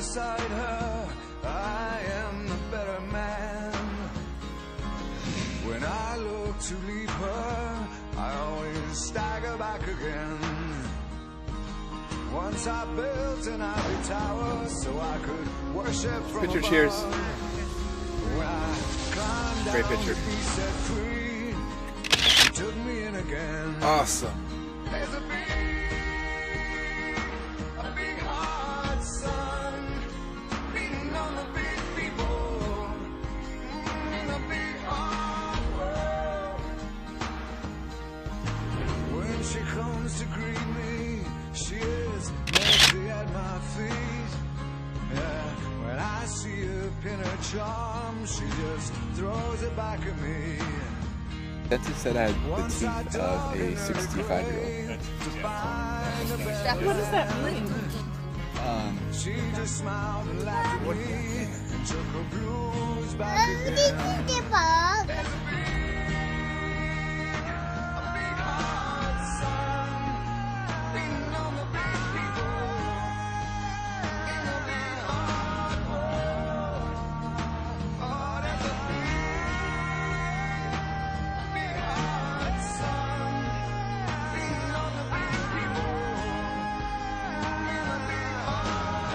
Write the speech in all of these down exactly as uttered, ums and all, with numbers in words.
beside her, I am the better man. When I look to leave her, I always stagger back again. Once I built an ivory tower so I could worship from Picture, above. cheers. When I climbed Great down picture. to be set free, she took me in again. Awesome. There's a big, a big hard sun beating on the big people in the big hard world. When she comes to greet me, she is mercy at my feet. Yeah, when I see her pin her charm, she just throws it back at me. Dentist said I had the teeth of a sixty-five-year-old. What does that mean? Um, She just smiled and laughed at me and took her blues back again. There's a big, a big hard sun beating on the big people in the big hard world. Oh, there's a big, big hard sun beating on the big people in the big hard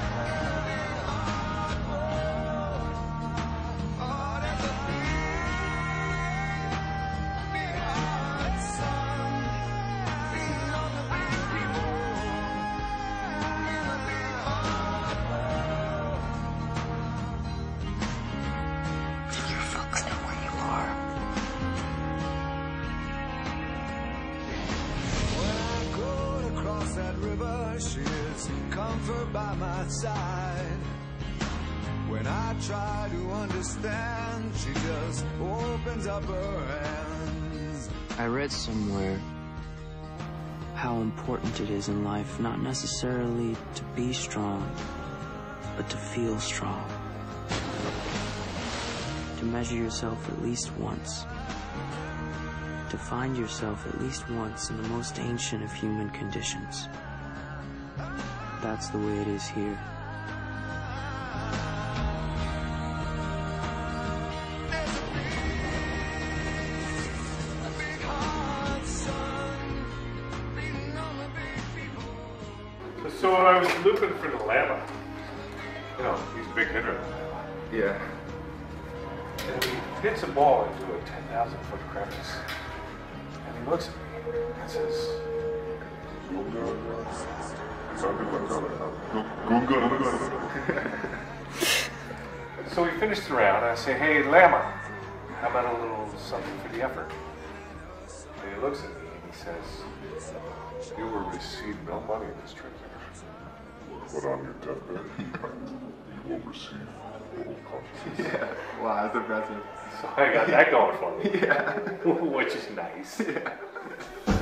world. Oh, there's a big, big hard sun beating on the big people in the big hard world. Do you folks know where you are? When I go to cross that river, she is comfort by my side. When I try to understand, she just opens up her hands. I read somewhere how important it is in life not necessarily to be strong, but to feel strong. To measure yourself at least once. To find yourself at least once in the most ancient of human conditions. That's the way it is here. A big hard sun beating on the big people. So I was looking for the llama. You know, he's a big hitter. yeah. And he hits a ball into a ten thousand foot crevice. And he looks at me and says, so we finished the round, and I say, hey, llama, how about a little something for the effort? And he looks at me and he says, you will receive no money in this transaction. But on your deathbed, you will receive total compensation. Yeah. Wow, that's impressive. So I got that going for me. Yeah. Which is nice. Yeah.